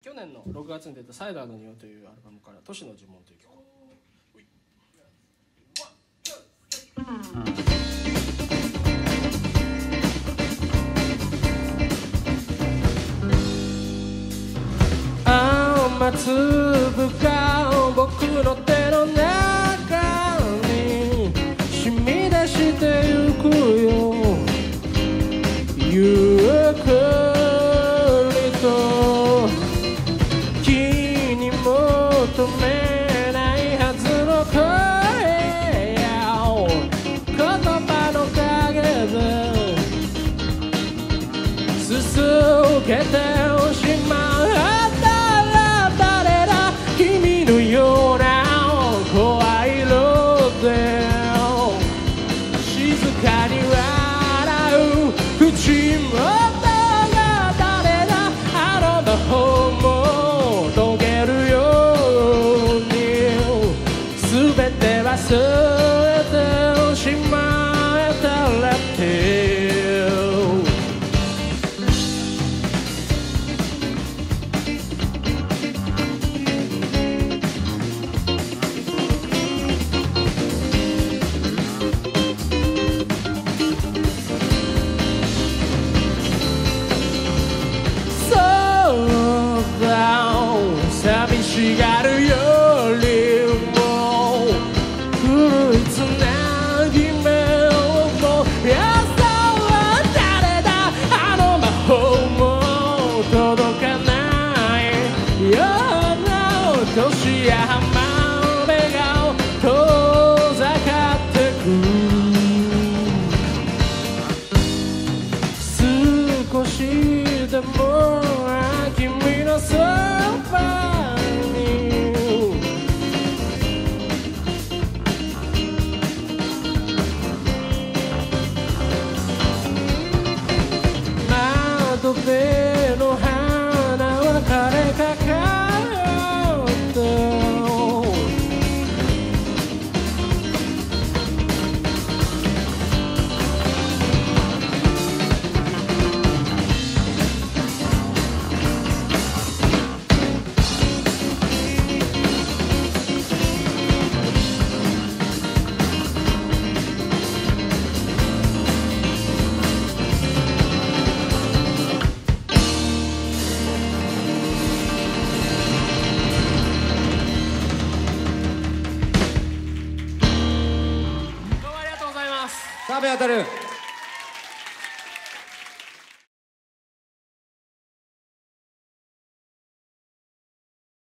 去年の6月に出た「サイダーの匂い」というアルバムから「都市の呪文」という曲。雨粒が僕の手の中に染み出してゆくよ、ゆっくりと気に求めないはずの声や言葉の陰で続けてしまう。君のような声色で静かに笑う口元が誰だ、あの魔法も解けるように全て忘れてしまえたらって寂しがるよりも古いつなぎ目をもやさは誰だ、あの魔法も届かないような年や浜辺が遠ざかってく、少しでも君のそば窓辺の花は枯れかかった澤部当たる。